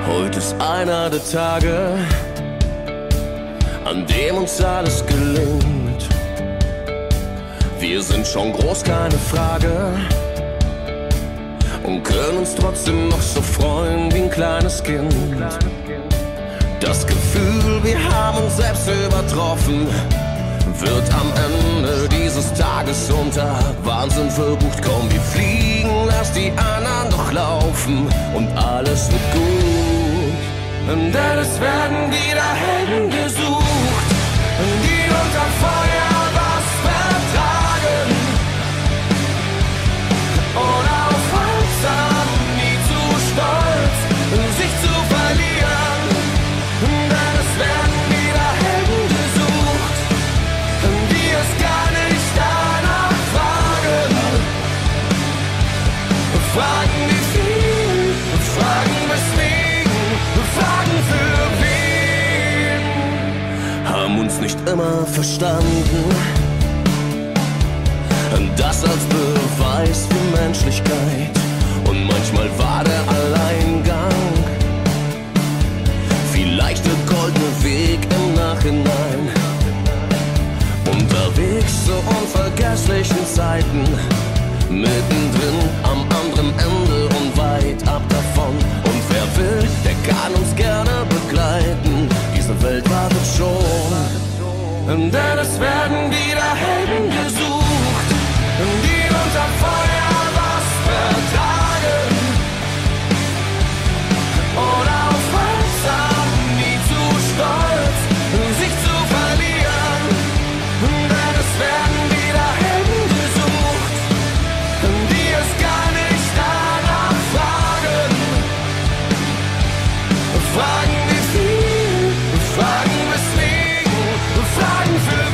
Heute ist einer der Tage, an dem uns alles gelingt. Wir sind schon groß, keine Frage, und können uns trotzdem noch so freuen wie ein kleines Kind. Das Gefühl, wir haben uns selbst übertroffen, wird am Ende dieses Tages unter Wahnsinn verbucht. Komm, wir fliegen, lass die anderen doch laufen und alles wird gut. Denn es werden wieder Helden gesucht, die unter Feuer was vertragen und auf Holz haben, nie zu stolz, sich zu verlieren. Denn es werden wieder Helden gesucht, die es gar nicht danach fragen. Fragen wie viel, fragen weswegen, fragen für wen. Haben uns nicht immer verstanden, das als Beweis für Menschlichkeit. Und manchmal war der Alleingang vielleicht der goldene Weg im Nachhinein. Unterwegs zu unvergesslichen Zeiten, mittendrin am anderen Ende und weit ab davon. Und wer will, der kann uns gerne begleiten. Diese Welt wartet schon, denn es werden wieder Helden gesucht, die unter Feuer was vertragen und auf Holz haben, nie zu stolz, sich zu verlieren. Denn es werden wieder Helden gesucht, die es gar nicht danach fragen. Fragen wie viel, fragen weswegen, fragen für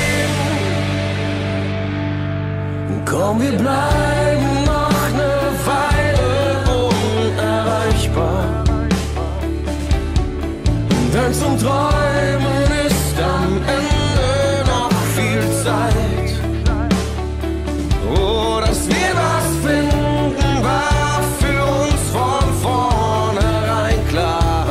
wen. Komm, wir bleiben noch eine Weile unerreichbar, denn zum Träumen ist am Ende noch viel Zeit. Oh, dass wir was finden, war für uns von vornherein klar.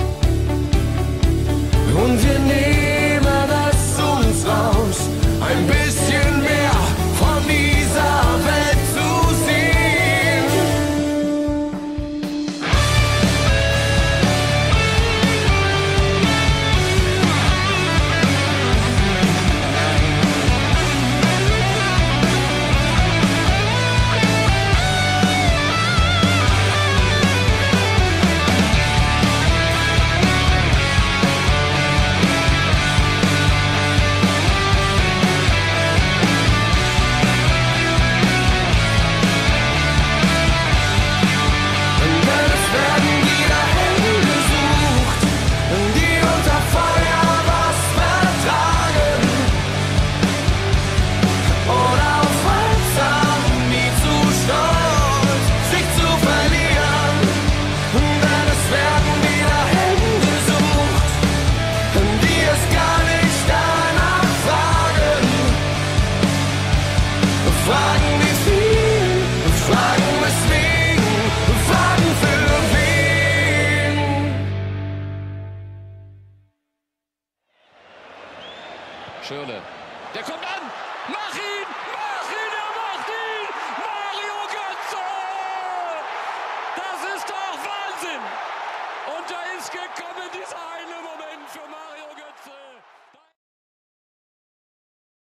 Und wir nehmen es uns raus, ein bisschen mehr von dieser Welt zu sehen. Denn es werden wieder Helden gesucht, die unter Feuer was vertragen und auf Holz haben, nie zu stolz, sich zu verlieren. Denn es werden wieder Helden gesucht, die es gar nicht danach fragen. Fragen wie viel, fragen weswegen, fragen für wen. Schirle, der kommt an, mach ihn!